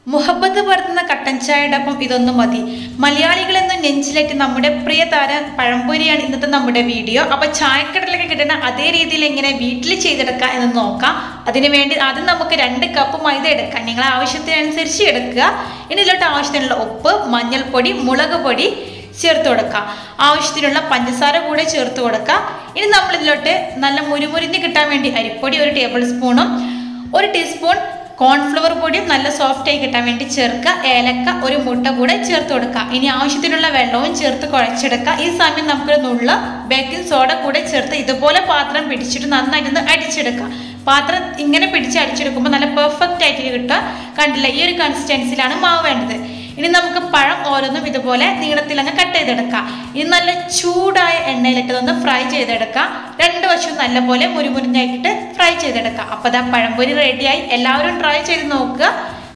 മുഹബത്ത് പരത്തുന്ന കട്ടൻ ചായയുടെ ഒപ്പം ഇതൊന്നും മതി. മലയാളികളെന്നും നെഞ്ചിലേക്ക് നമ്മുടെ പ്രിയ താരം പഴംപൊരിയാണ് ഇന്നത്തെ നമ്മുടെ വീഡിയോ. അപ്പോൾ ചായക്കടലൊക്കെ കിട്ടുന്ന അതേ രീതിയിൽ എങ്ങനെ വീട്ടിൽ ചെയ്തെടുക്കുക എന്ന് നോക്കാം. അതിനുവേണ്ടി ആദ്യം നമുക്ക് 2 കപ്പ് മൈദ എടുക്കാം. നിങ്ങൾ ആവശ്യത്തിനനുസരിച്ച് എടുക്കുക. ഇനി ഇതിലോട്ട് ആവശ്യത്തിനുള്ള ഉപ്പ്, മഞ്ഞൾപ്പൊടി, മുളക് പൊടി ചേർത്ത് കൊടുക്കുക. ആവശ്യത്തിനുള്ള പഞ്ചസാര കൂടെ ചേർത്ത് കൊടുക്കുക. ഇനി നമ്മൾ ഇതിലോട്ട് നല്ല മുരുമുരിഞ്ഞ് കിട്ടാൻ വേണ്ടി അരിപ്പൊടി 1 ടേബിൾ സ്പൂണും 1 ടീസ്പൂൺ കോൺഫ്ലവർ പൊടിയും നല്ല സോഫ്റ്റ് ആയി കിട്ടാൻ വേണ്ടി ചേർക്കുക. ഏലക്ക 1 മുട്ട കൂടെ ചേർത്ത് കൊടുക്കുക. ഇനി ആവശ്യത്തിനുള്ള വെള്ളവും ചേർത്ത് കുഴച്ചെടുക്കുക. ഈ സമയം നമുക്കൊരു നുള്ള ബേക്കിംഗ് സോഡ കൂടെ ചേർത്ത് ഇതുപോലെ പാത്രം പിടിച്ചിട്ട് നന്നായിട്ടൊന്ന് അടിച്ചെടുക്കുക. പാത്രം ഇങ്ങനെ പിടിച്ച് അടിച്ചെടുക്കുമ്പോൾ നല്ല പെർഫെക്റ്റ് ആയിട്ട് കിട്ടുക. കണ്ടില്ല, ഈ ഒരു കൺസിസ്റ്റൻസിലാണ് മാവ് വേണ്ടത്. ഇനി നമുക്ക് പഴം ഓരോന്നും ഇതുപോലെ നീളത്തിൽ അങ്ങ് കട്ട് ചെയ്തെടുക്കാം. ഇനി നല്ല ചൂടായ എണ്ണയിലിട്ട് ഒന്ന് ഫ്രൈ ചെയ്തെടുക്കാം. 2 വശവും നല്ലപോലെ മുരുമുരിഞ്ഞായിട്ട് ഫ്രൈ ചെയ്തെടുക്കാം. അപ്പോൾ ദാ പഴംപൊരി റെഡിയായി. എല്ലാവരും ട്രൈ ചെയ്ത് നോക്കുക.